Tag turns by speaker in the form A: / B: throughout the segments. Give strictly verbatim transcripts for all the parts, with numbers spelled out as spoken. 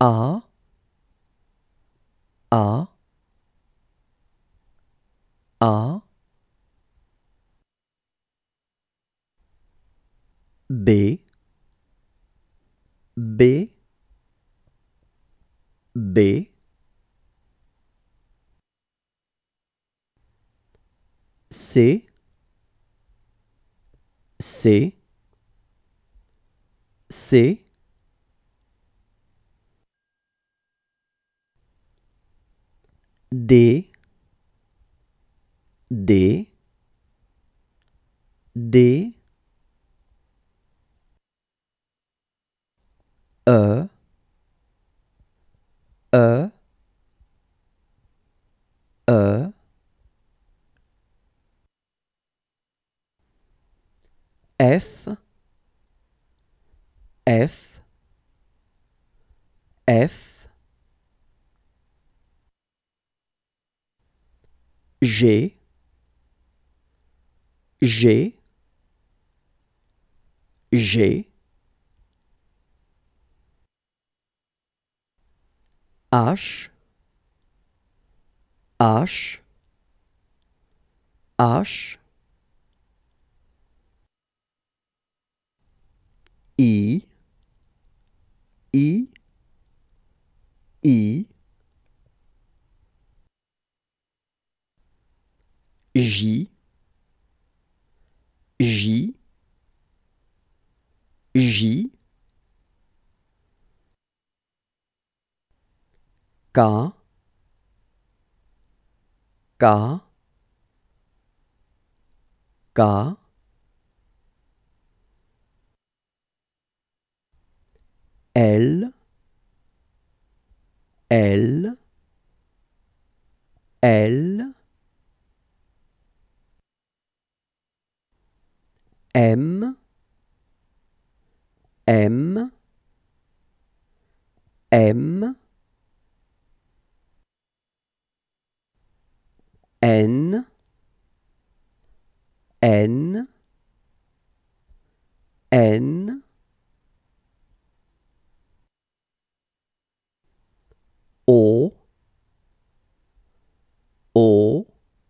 A: A, A, A, B, B, B, C, C, C, D, D, D, E, E, E, F, F, F, G, G, G, H, H, H, I, I, I, J, J, J, K, K, K, L, L, L, M, M, M, N, N, N, O, O,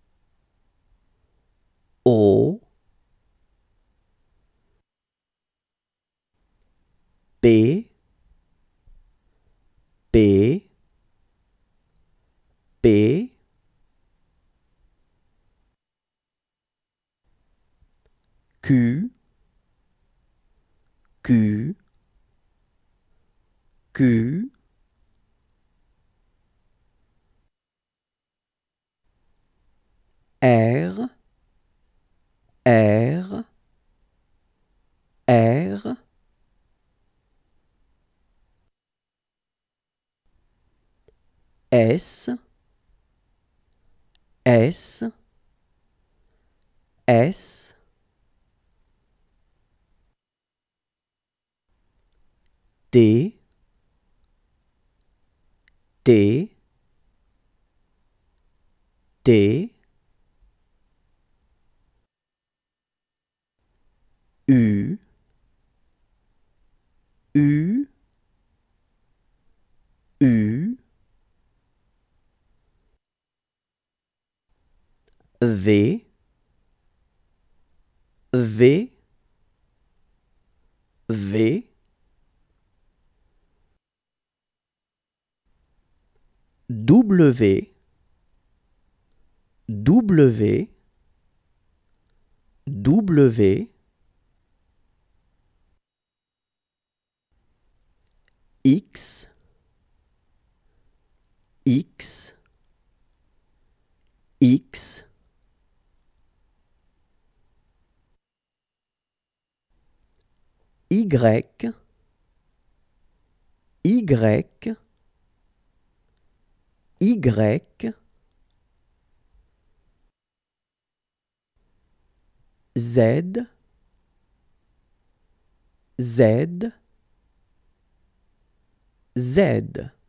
A: O, P, P, P, Q, Q, Q, R, R, R, S, S, S, T, T, T, U, U, U, V, V, V, W, W, W, X, X, X, Y, Y, Y, Z, Z, Z.